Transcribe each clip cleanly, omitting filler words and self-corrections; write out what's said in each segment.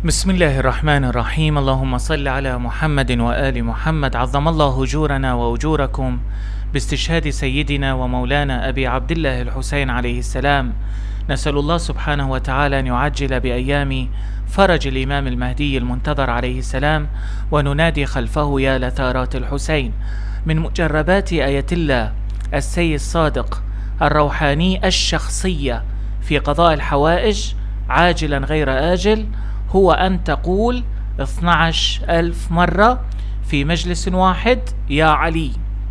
بسم الله الرحمن الرحيم. اللهم صل على محمد وآل محمد. عظم الله أجورنا وأجوركم باستشهاد سيدنا ومولانا أبي عبد الله الحسين عليه السلام. نسأل الله سبحانه وتعالى أن يعجل بأيام فرج الإمام المهدي المنتظر عليه السلام، وننادي خلفه يا لثارات الحسين. من مجربات آية الله السيد صادق الروحاني الشخصية في قضاء الحوائج عاجلا غير آجل هو أن تقول 12,000 مرة في مجلس واحد يا علي.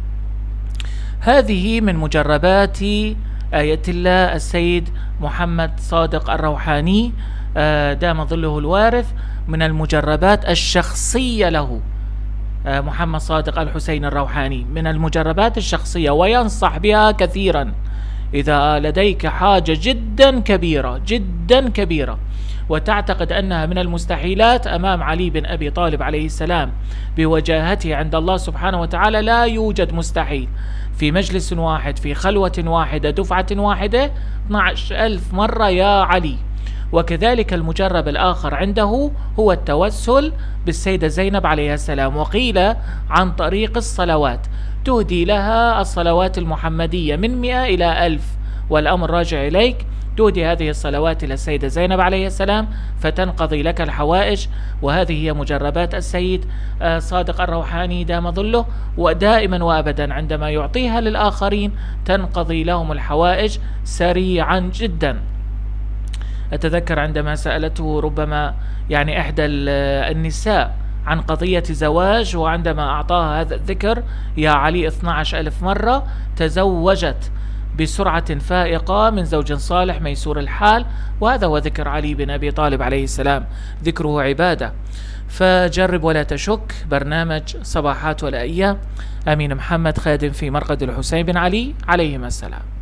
هذه من مجربات آية الله السيد محمد صادق الروحاني دام ظله الوارث، من المجربات الشخصية له. محمد صادق الحسين الروحاني من المجربات الشخصية، وينصح بها كثيرا إذا لديك حاجة جدا كبيرة جدا كبيرة وتعتقد أنها من المستحيلات أمام علي بن أبي طالب عليه السلام بوجاهته عند الله سبحانه وتعالى. لا يوجد مستحيل. في مجلس واحد، في خلوة واحدة، دفعة واحدة، 12,000 مرة يا علي. وكذلك المجرب الآخر عنده هو التوسل بالسيدة زينب عليه السلام، وقيل عن طريق الصلوات، تهدي لها الصلوات المحمدية من 100 إلى 1000، والأمر راجع إليك. تهدي هذه الصلوات إلى السيدة زينب عليه السلام فتنقضي لك الحوائج. وهذه هي مجربات السيد صادق الروحاني دام ظله، ودائما وأبدا عندما يعطيها للآخرين تنقضي لهم الحوائج سريعا جدا. أتذكر عندما سألته ربما إحدى النساء عن قضية زواج، وعندما أعطاها هذا الذكر يا علي 12,000 مرة تزوجت بسرعة فائقة من زوج صالح ميسور الحال. وهذا هو ذكر علي بن أبي طالب عليه السلام، ذكره عبادة. فجرب ولا تشك. برنامج صباحات ولا أيام. أمين محمد، خادم في مرقد الحسين بن علي عليهما السلام.